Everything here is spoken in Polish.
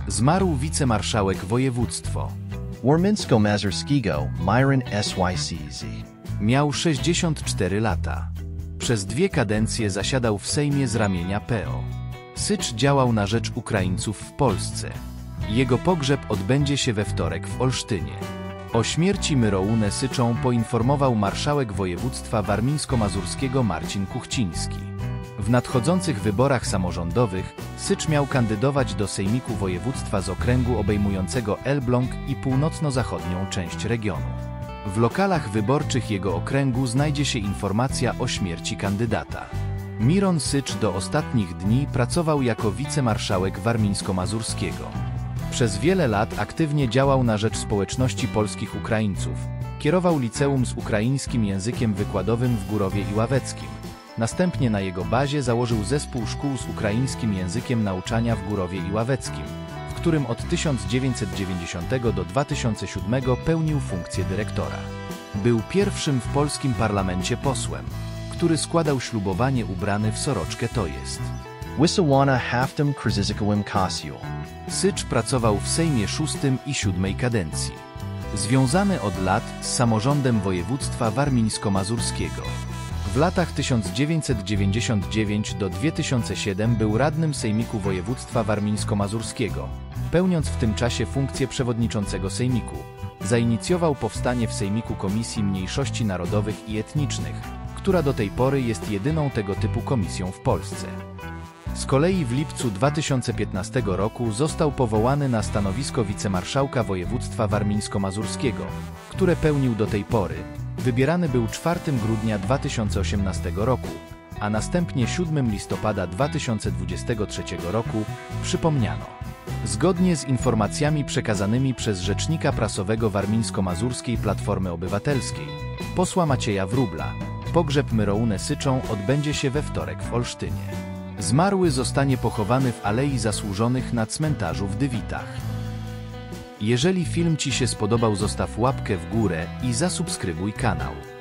Zmarł wicemarszałek województwo. Warmińsko-Mazurskiego Myron Sycz. Miał 64 lata. Przez 2 kadencje zasiadał w Sejmie z ramienia PO. Sycz działał na rzecz Ukraińców w Polsce. Jego pogrzeb odbędzie się we wtorek w Olsztynie. O śmierci Myrounę Syczą poinformował marszałek województwa warmińsko-mazurskiego Marcin Kuchciński. W nadchodzących wyborach samorządowych Sycz miał kandydować do Sejmiku Województwa z okręgu obejmującego Elbląg i północno-zachodnią część regionu. W lokalach wyborczych jego okręgu znajdzie się informacja o śmierci kandydata. Miron Sycz do ostatnich dni pracował jako wicemarszałek warmińsko-mazurskiego. Przez wiele lat aktywnie działał na rzecz społeczności polskich Ukraińców. Kierował liceum z ukraińskim językiem wykładowym w Górowie i Ławeckim. Następnie na jego bazie założył zespół szkół z ukraińskim językiem nauczania w Górowie i Ławeckim, w którym od 1990 do 2007 pełnił funkcję dyrektora. Był pierwszym w polskim parlamencie posłem, który składał ślubowanie ubrany w soroczkę to jest. Wisawana Haftem Krzyzykowym Kasiul. Sycz pracował w Sejmie VI i VII kadencji. Związany od lat z samorządem województwa warmińsko-mazurskiego. W latach 1999 do 2007 był radnym Sejmiku Województwa Warmińsko-Mazurskiego, pełniąc w tym czasie funkcję przewodniczącego Sejmiku. Zainicjował powstanie w Sejmiku Komisji Mniejszości Narodowych i Etnicznych, która do tej pory jest jedyną tego typu komisją w Polsce. Z kolei w lipcu 2015 roku został powołany na stanowisko wicemarszałka województwa warmińsko-mazurskiego, które pełnił do tej pory. Wybierany był 4 grudnia 2018 roku, a następnie 7 listopada 2023 roku, przypomniano. Zgodnie z informacjami przekazanymi przez rzecznika prasowego Warmińsko-Mazurskiej Platformy Obywatelskiej, posła Macieja Wróbla, pogrzeb Myrounę Syczą odbędzie się we wtorek w Olsztynie. Zmarły zostanie pochowany w Alei Zasłużonych na cmentarzu w Dywitach. Jeżeli film Ci się spodobał, zostaw łapkę w górę i zasubskrybuj kanał.